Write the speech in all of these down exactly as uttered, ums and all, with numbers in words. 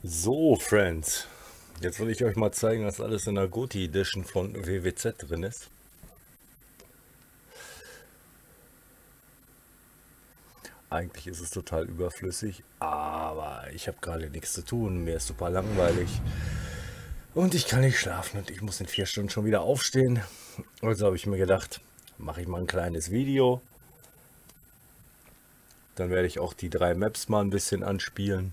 So, Friends, jetzt will ich euch mal zeigen, was alles in der Goti Edition von W W Z drin ist. Eigentlich ist es total überflüssig, aber ich habe gerade nichts zu tun, mir ist super langweilig und ich kann nicht schlafen und ich muss in vier Stunden schon wieder aufstehen. Also habe ich mir gedacht, mache ich mal ein kleines Video. Dann werde ich auch die drei Maps mal ein bisschen anspielen.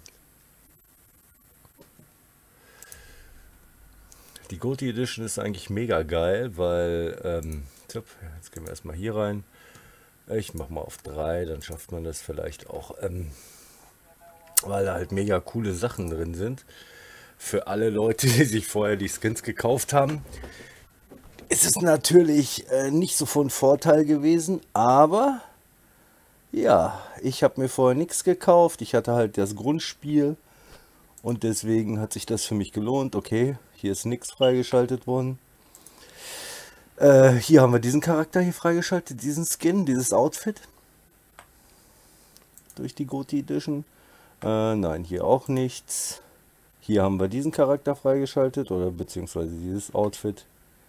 Die Goti Edition ist eigentlich mega geil, weil, ähm, tipp, jetzt gehen wir erstmal hier rein. Ich mache mal auf drei, dann schafft man das vielleicht auch, ähm, weil da halt mega coole Sachen drin sind. Für alle Leute, die sich vorher die Skins gekauft haben, ist es natürlich äh, nicht so von Vorteil gewesen, aber ja, ich habe mir vorher nichts gekauft. Ich hatte halt das Grundspiel und deswegen hat sich das für mich gelohnt. Okay, hier ist nichts freigeschaltet worden. Äh, hier haben wir diesen Charakter hier freigeschaltet, diesen Skin, dieses Outfit durch die Goti Edition. Äh, nein, hier auch nichts. Hier haben wir diesen Charakter freigeschaltet oder beziehungsweise dieses Outfit.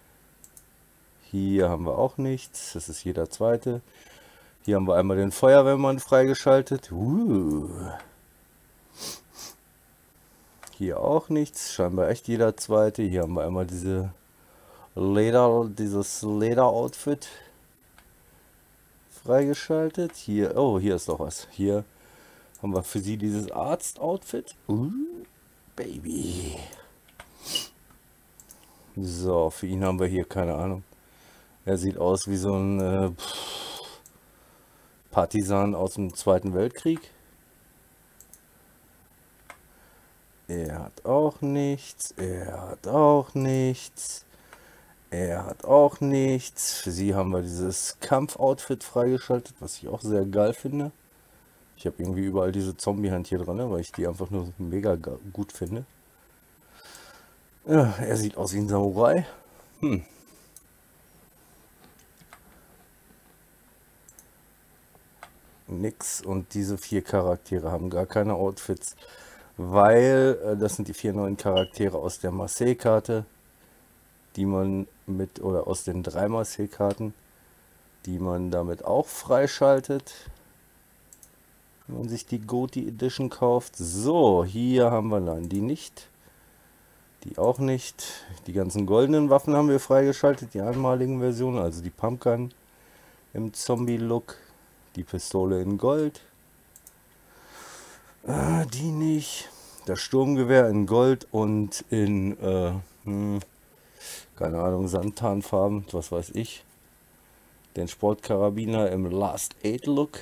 Hier haben wir auch nichts. Das ist jeder zweite. Hier haben wir einmal den Feuerwehrmann freigeschaltet. Uh. Hier auch nichts. Scheinbar echt jeder zweite. Hier haben wir einmal diese Leder, dieses Leder-Outfit freigeschaltet. Hier, oh, hier ist doch was. Hier haben wir für sie dieses Arzt-Outfit. Uh, Baby. So, für ihn haben wir hier keine Ahnung. Er sieht aus wie so ein äh, Partisan aus dem Zweiten Weltkrieg. Er hat auch nichts. Er hat auch nichts. Er hat auch nichts. Für sie haben wir dieses Kampfoutfit freigeschaltet, was ich auch sehr geil finde. Ich habe irgendwie überall diese Zombie-Hand hier dran, weil ich die einfach nur mega gut finde. Ja, er sieht aus wie ein Samurai. Hm. Nix. Und diese vier Charaktere haben gar keine Outfits, weil äh, das sind die vier neuen Charaktere aus der Marseille-Karte, die man mit, oder aus den drei Marseille-Karten, die man damit auch freischaltet, wenn man sich die Goti Edition kauft. So, hier haben wir dann die nicht. Die auch nicht. Die ganzen goldenen Waffen haben wir freigeschaltet, die einmaligen Versionen, also die Pumpgun im Zombie-Look, die Pistole in Gold. Äh, die nicht. Das Sturmgewehr in Gold und in, äh, hm, keine Ahnung, Sandtarnfarben, was weiß ich. Den Sportkarabiner im Last Aid Look.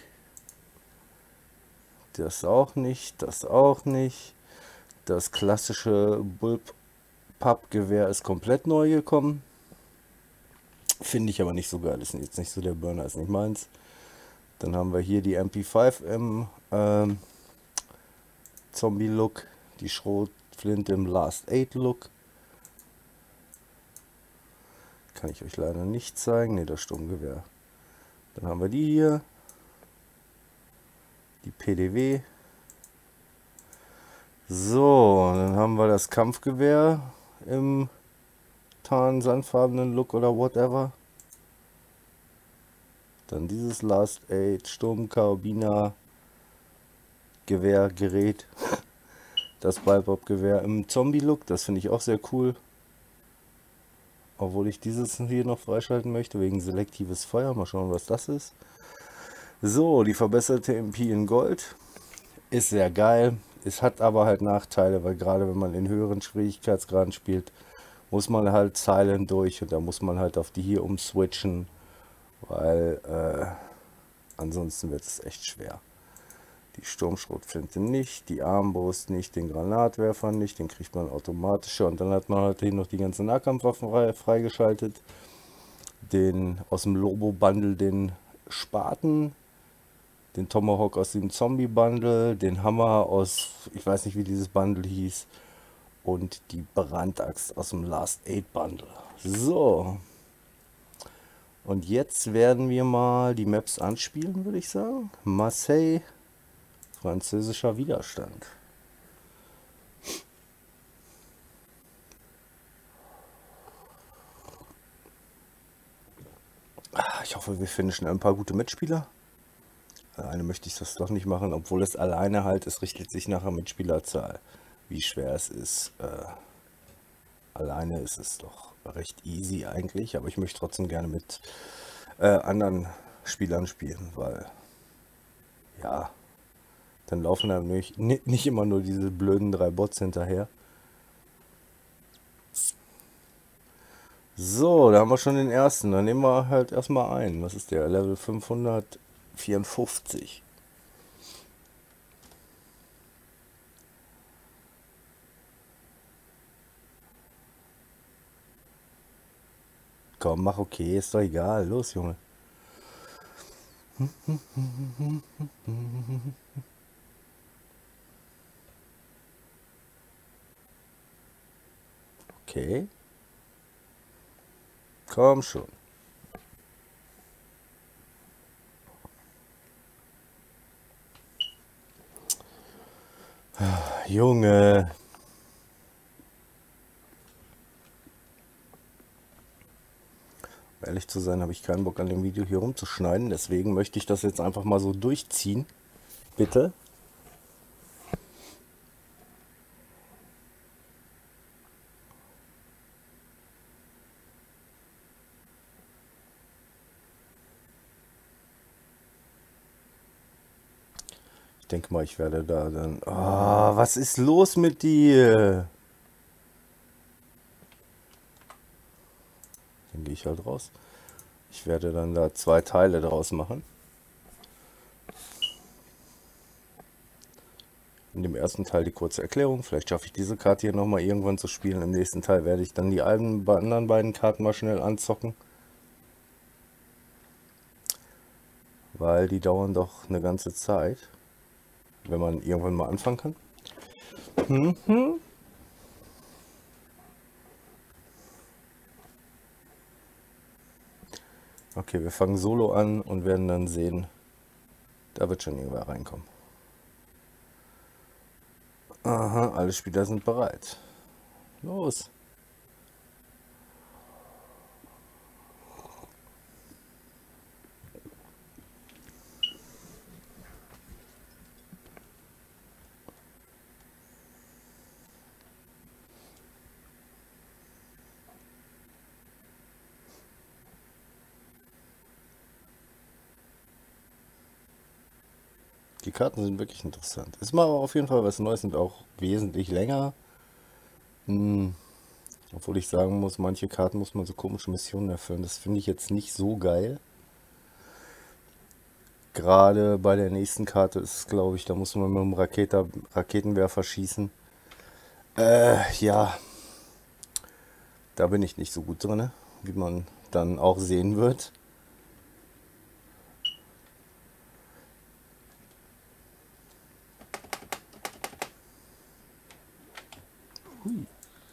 Das auch nicht, das auch nicht. Das klassische Bullpup-Gewehr ist komplett neu gekommen. Finde ich aber nicht so geil. Ist jetzt nicht so der Burner, ist nicht meins. Dann haben wir hier die M P fünf im ähm, Zombie-Look. Die Schrotflinte im Last Aid Look. Kann ich euch leider nicht zeigen. Ne, das Sturmgewehr. Dann haben wir die hier. Die P D W. So, dann haben wir das Kampfgewehr im tarn sandfarbenen Look oder whatever. Dann dieses Last Aid Sturmkarabiner Gewehrgerät. Das Ballbob-Gewehr im Zombie-Look, das finde ich auch sehr cool. Obwohl ich dieses hier noch freischalten möchte, wegen selektives Feuer. Mal schauen, was das ist. So, die verbesserte M P in Gold. Ist sehr geil. Es hat aber halt Nachteile, weil gerade wenn man in höheren Schwierigkeitsgraden spielt, muss man halt Silent durch und da muss man halt auf die hier umswitchen, weil äh, ansonsten wird es echt schwer. Die Sturmschrotflinte nicht, die Armbrust nicht, den Granatwerfer nicht, den kriegt man automatisch und dann hat man halt hier noch die ganzen Nahkampfwaffen frei, freigeschaltet. Den aus dem Lobo-Bundle, den Spaten, den Tomahawk aus dem Zombie-Bundle, den Hammer aus, ich weiß nicht wie dieses Bundle hieß, und die Brandaxt aus dem Last Aid Bundle. So. Und jetzt werden wir mal die Maps anspielen, würde ich sagen. Marseille, französischer Widerstand. Ich hoffe, wir finden schnell ein paar gute Mitspieler. Alleine möchte ich das doch nicht machen, obwohl es alleine halt, es richtet sich nach der Mitspielerzahl, wie schwer es ist. Äh, alleine ist es doch recht easy eigentlich, aber ich möchte trotzdem gerne mit äh, anderen Spielern spielen, weil ja, dann laufen da nicht, nicht immer nur diese blöden drei Bots hinterher. So, da haben wir schon den ersten. Dann nehmen wir halt erstmal ein. Was ist der? Level fünfhundertvierundfünfzig. Komm, mach okay, ist doch egal. Los, Junge. Okay. Komm schon. Junge. Um ehrlich zu sein, habe ich keinen Bock an dem Video hier rumzuschneiden. Deswegen möchte ich das jetzt einfach mal so durchziehen. Bitte. Ich denke mal, ich werde da dann... Oh, was ist los mit dir? Dann gehe ich halt raus. Ich werde dann da zwei Teile draus machen. In dem ersten Teil die kurze Erklärung. Vielleicht schaffe ich diese Karte hier nochmal irgendwann zu spielen. Im nächsten Teil werde ich dann die anderen beiden Karten mal schnell anzocken. Weil die dauern doch eine ganze Zeit. Wenn man irgendwann mal anfangen kann. Mhm. Okay, wir fangen solo an und werden dann sehen, da wird schon irgendwer reinkommen. Aha, alle Spieler sind bereit. Los! Die Karten sind wirklich interessant. Ist mal auf jeden Fall was Neues und auch wesentlich länger. Hm. Obwohl ich sagen muss, manche Karten muss man so komische Missionen erfüllen. Das finde ich jetzt nicht so geil. Gerade bei der nächsten Karte ist es, glaube ich, da muss man mit dem Raketer, Raketenwerfer schießen. Äh, ja. Da bin ich nicht so gut drin, wie man dann auch sehen wird. Hui.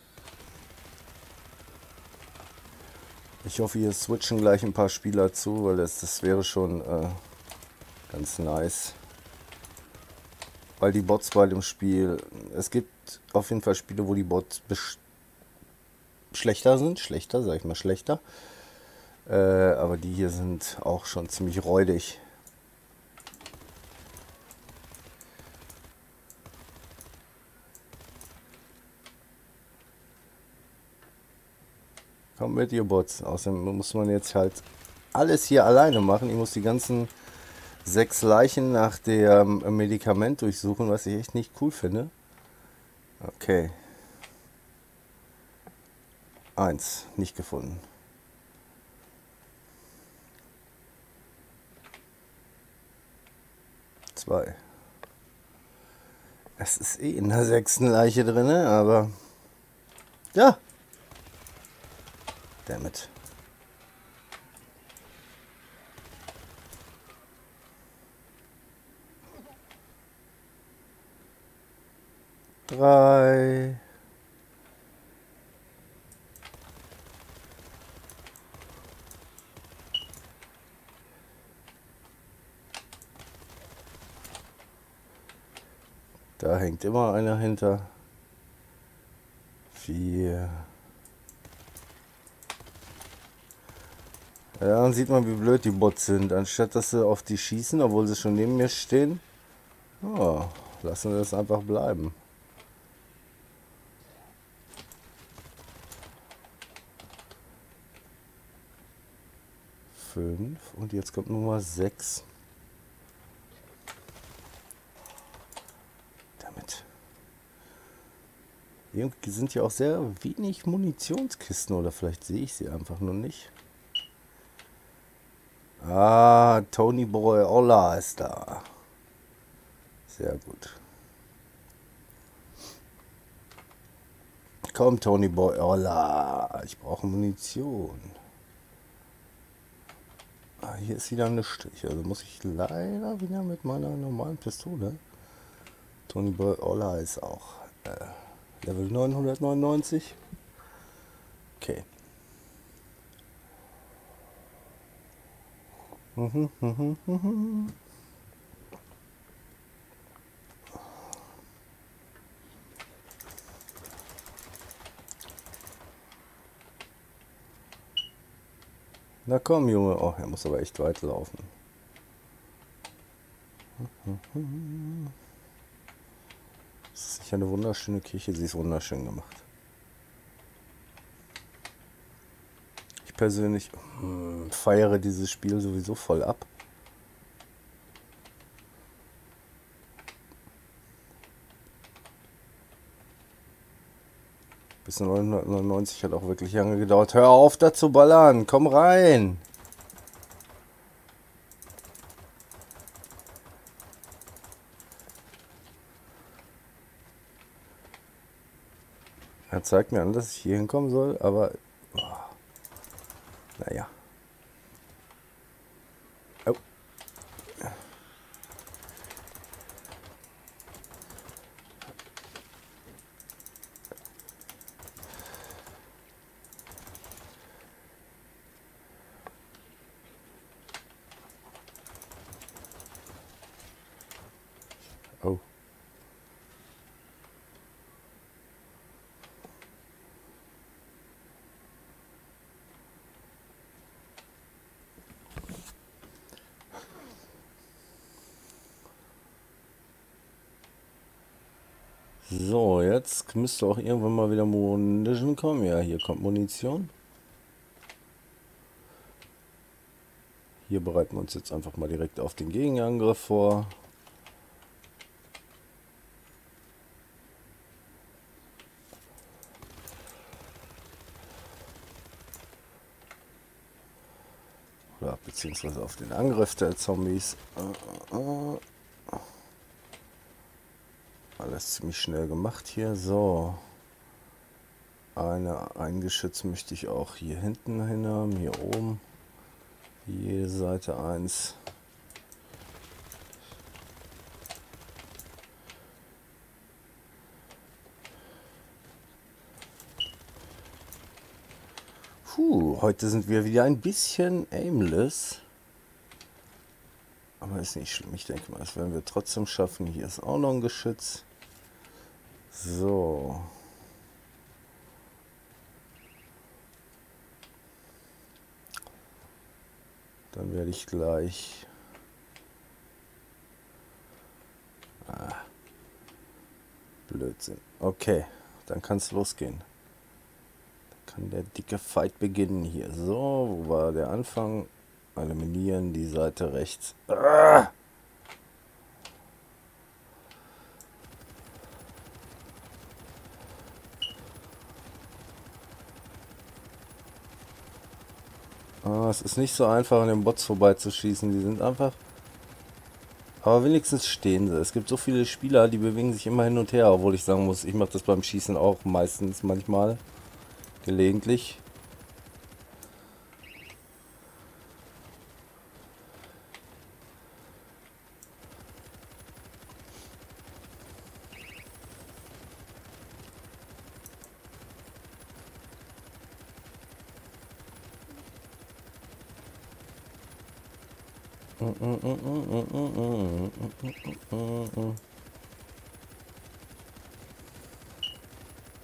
Ich hoffe, hier switchen gleich ein paar Spieler zu, weil das, das wäre schon äh, ganz nice. Weil die Bots bei dem Spiel, es gibt auf jeden Fall Spiele, wo die Bots schlechter sind, schlechter, sag ich mal schlechter. Äh, aber die hier sind auch schon ziemlich räudig. Kommt mit, ihr Bots. Außerdem muss man jetzt halt alles hier alleine machen. Ich muss die ganzen sechs Leichen nach dem Medikament durchsuchen, was ich echt nicht cool finde. Okay. Eins, nicht gefunden. Zwei. Es ist eh in der sechsten Leiche drin, aber... Ja. Damit. Drei. Da hängt immer einer hinter. Vier. Ja, dann sieht man, wie blöd die Bots sind. Anstatt dass sie auf die schießen, obwohl sie schon neben mir stehen, oh, lassen wir das einfach bleiben. Fünf und jetzt kommt Nummer sechs. Damit. Irgendwie sind ja auch sehr wenig Munitionskisten, oder vielleicht sehe ich sie einfach nur nicht. Ah, Tony Boy Olla ist da. Sehr gut. Komm, Tony Boy Olla. Ich brauche Munition. Ah, hier ist wieder eine Stich. Also muss ich leider wieder mit meiner normalen Pistole. Tony Boy Olla ist auch äh, Level neunhundertneunundneunzig. Okay. Mhm, mhm, mhm. Na komm, Junge. Oh, er muss aber echt weit laufen. Das ist sicher eine wunderschöne Kirche. Sie ist wunderschön gemacht. Ich persönlich hm, feiere dieses Spiel sowieso voll ab. Bis neunhundertneunundneunzig hat auch wirklich lange gedauert. Hör auf, da zu ballern. Komm rein. Er zeigt mir an, dass ich hier hinkommen soll, aber... Oh, naja. Oh. Oh. So, jetzt müsste auch irgendwann mal wieder Munition kommen. Ja, hier kommt Munition. Hier bereiten wir uns jetzt einfach mal direkt auf den Gegenangriff vor. Oder beziehungsweise auf den Angriff der Zombies. Alles ziemlich schnell gemacht hier. So. Eine, ein Geschütz möchte ich auch hier hinten hin haben. Hier oben. Jede Seite eins. Puh, heute sind wir wieder ein bisschen aimless. Aber ist nicht schlimm. Ich denke mal, das werden wir trotzdem schaffen. Hier ist auch noch ein Geschütz. So. Dann werde ich gleich... Ah. Blödsinn. Okay, dann kann es losgehen. Dann kann der dicke Fight beginnen hier. So, wo war der Anfang? Eliminieren, die Seite rechts. Ah! Ah, es ist nicht so einfach, an den Bots vorbeizuschießen. Die sind einfach... Aber wenigstens stehen sie. Es gibt so viele Spieler, die bewegen sich immer hin und her, obwohl ich sagen muss, ich mache das beim Schießen auch meistens, manchmal, gelegentlich.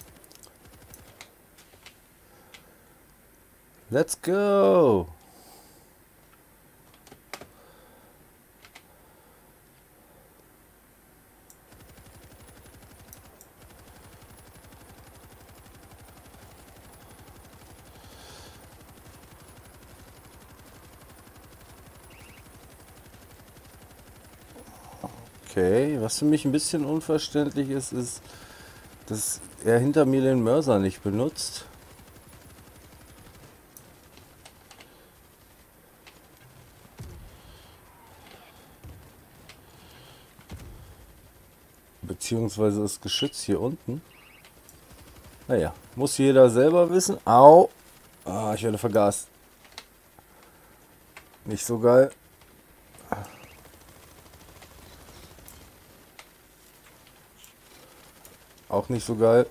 Let's go! Okay, was für mich ein bisschen unverständlich ist, ist, dass er hinter mir den Mörser nicht benutzt. Beziehungsweise das Geschütz hier unten. Naja, muss jeder selber wissen. Au! Ah, ich werde vergast. Nicht so geil. Auch nicht so geil.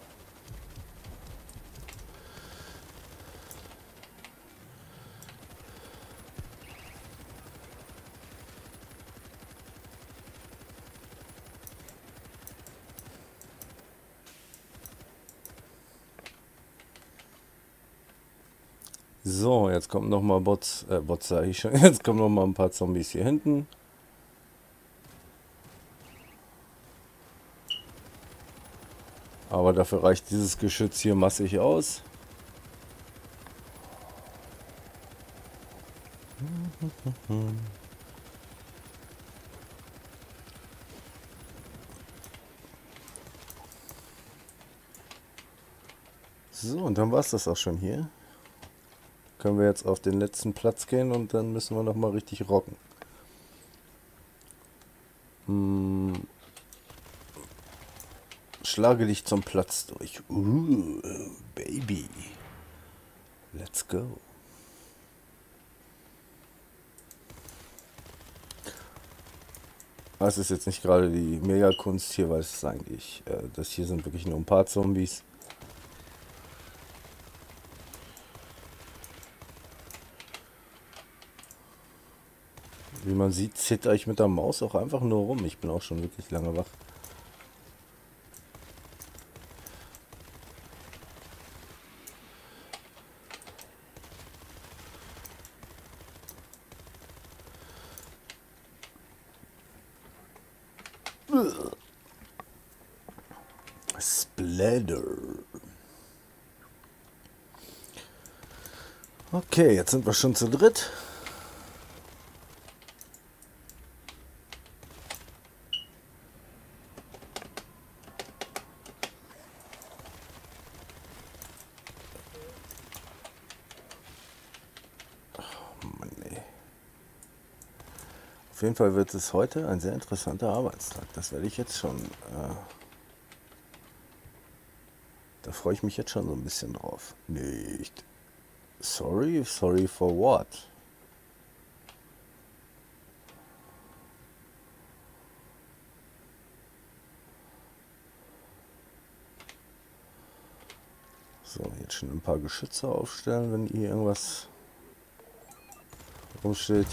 So, jetzt kommen noch mal Bots, äh, Bots sage ich schon. Jetzt kommen noch mal ein paar Zombies hier hinten. Aber dafür reicht dieses Geschütz hier massig aus. So, und dann war es das auch schon hier. Können wir jetzt auf den letzten Platz gehen und dann müssen wir noch mal richtig rocken. Hm. Schlage dich zum Platz durch. Uh, Baby. Let's go. Das ist jetzt nicht gerade die Mega-Kunst hier, weil es ist eigentlich, äh, das hier sind wirklich nur ein paar Zombies. Wie man sieht, zitter ich mit der Maus auch einfach nur rum. Ich bin auch schon wirklich lange wach. Splatter. Okay, jetzt sind wir schon zu dritt. Auf jeden Fall wird es heute ein sehr interessanter Arbeitstag. Das werde ich jetzt schon. Äh, da freue ich mich jetzt schon so ein bisschen drauf. Nicht. Sorry? Sorry for what? So, jetzt schon ein paar Geschütze aufstellen, wenn hier irgendwas rumsteht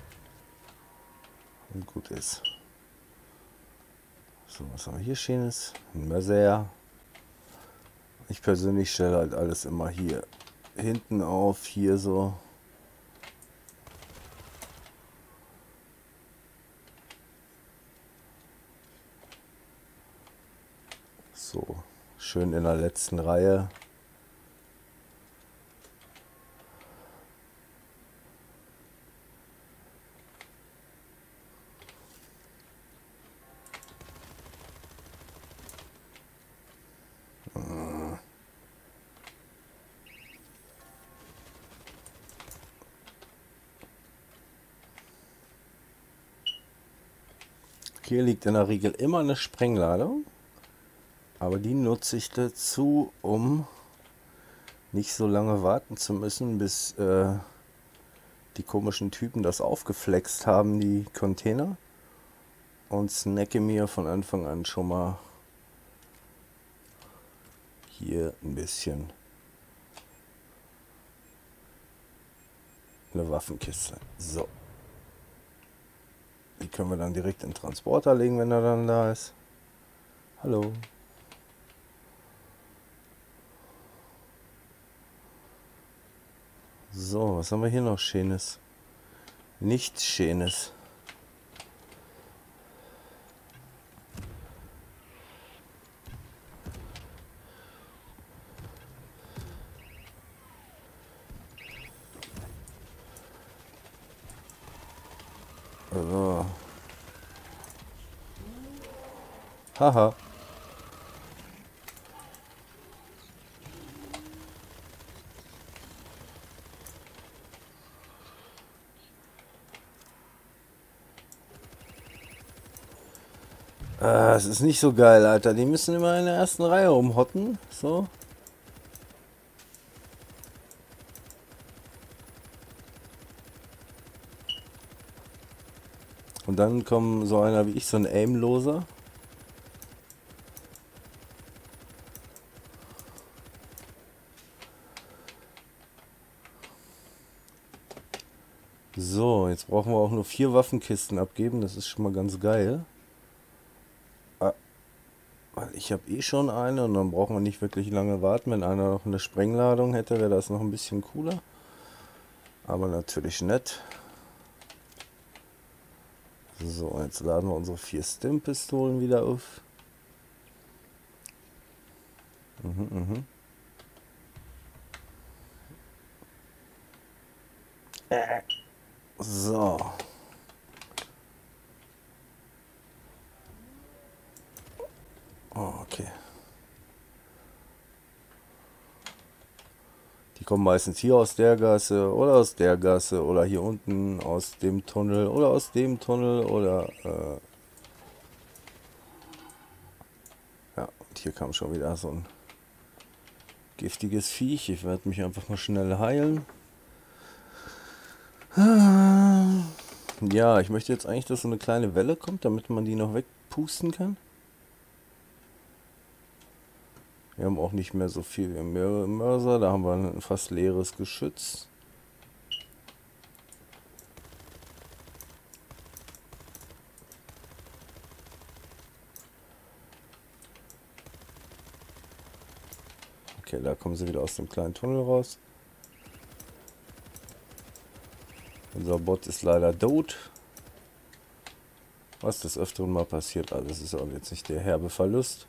und gut ist. So, was haben wir hier Schönes? Ein Mörser. Ich persönlich stelle halt alles immer hier hinten auf, hier so. So, schön in der letzten Reihe. Hier liegt in der Regel immer eine Sprengladung, aber die nutze ich dazu, um nicht so lange warten zu müssen, bis äh, die komischen Typen das aufgeflext haben, die Container, und snacke mir von Anfang an schon mal hier ein bisschen eine Waffenkiste. So. Die können wir dann direkt in den Transporter legen, wenn er dann da ist. Hallo. So, was haben wir hier noch Schönes? Nichts Schönes. So. Haha. Ah, es ist nicht so geil, Alter. Die müssen immer in der ersten Reihe rumhotten. So. Und dann kommt so einer wie ich, so ein Aimloser. So, jetzt brauchen wir auch nur vier Waffenkisten abgeben. Das ist schon mal ganz geil. Weil ich habe eh schon eine und dann brauchen wir nicht wirklich lange warten. Wenn einer noch eine Sprengladung hätte, wäre das noch ein bisschen cooler. Aber natürlich nett. So, jetzt laden wir unsere vier Stim-Pistolen wieder auf. Mhm, mhm. So. Oh, okay. Die kommen meistens hier aus der Gasse oder aus der Gasse oder hier unten aus dem Tunnel oder aus dem Tunnel oder äh ja, und hier kam schon wieder so ein giftiges Viech. Ich werde mich einfach mal schnell heilen. Ja, ich möchte jetzt eigentlich, dass so eine kleine Welle kommt, damit man die noch wegpusten kann. Wir haben auch nicht mehr so viel im Mörser, da haben wir ein fast leeres Geschütz. Okay, da kommen sie wieder aus dem kleinen Tunnel raus. Unser Bot ist leider tot. Was des Öfteren mal passiert, also das ist auch jetzt nicht der herbe Verlust.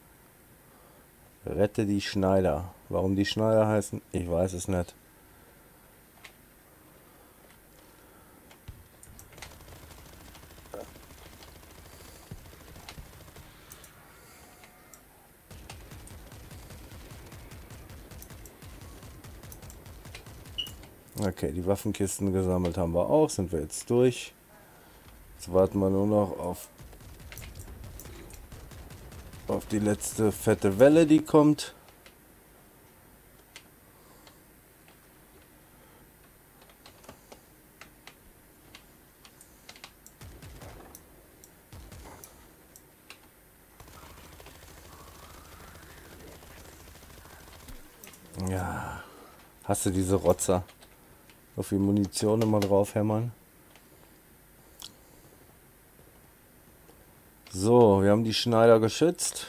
Rette die Schneider. Warum die Schneider heißen, ich weiß es nicht. Okay, die Waffenkisten gesammelt haben wir auch, sind wir jetzt durch. Jetzt warten wir nur noch auf, auf die letzte fette Welle, die kommt. Ja, hast du diese Rotzer? Auf die Munition immer drauf hämmern. So, wir haben die Schneider geschützt.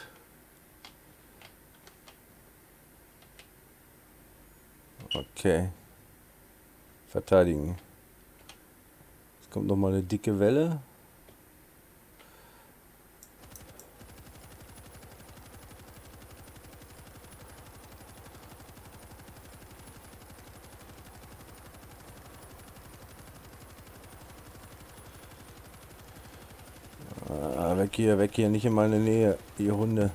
Okay. Verteidigen. Jetzt kommt noch mal eine dicke Welle. Ah, weg hier, weg hier, nicht in meine Nähe, ihr Hunde.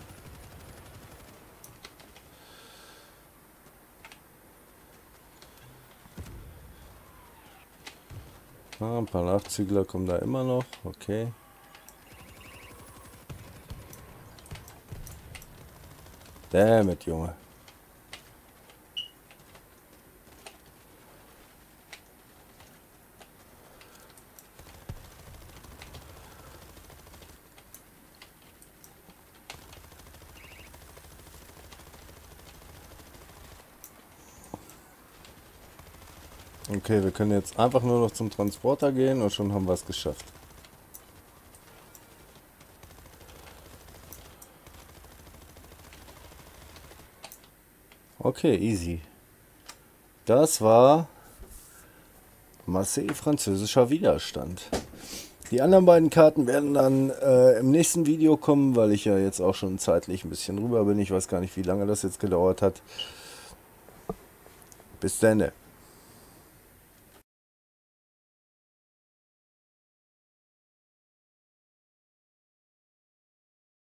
Ah, ein paar Nachzügler kommen da immer noch, okay. Damn it, Junge. Okay, wir können jetzt einfach nur noch zum Transporter gehen und schon haben wir es geschafft. Okay, easy. Das war Marseille, französischer Widerstand. Die anderen beiden Karten werden dann äh, im nächsten Video kommen, weil ich ja jetzt auch schon zeitlich ein bisschen rüber bin. Ich weiß gar nicht, wie lange das jetzt gedauert hat. Bis dann.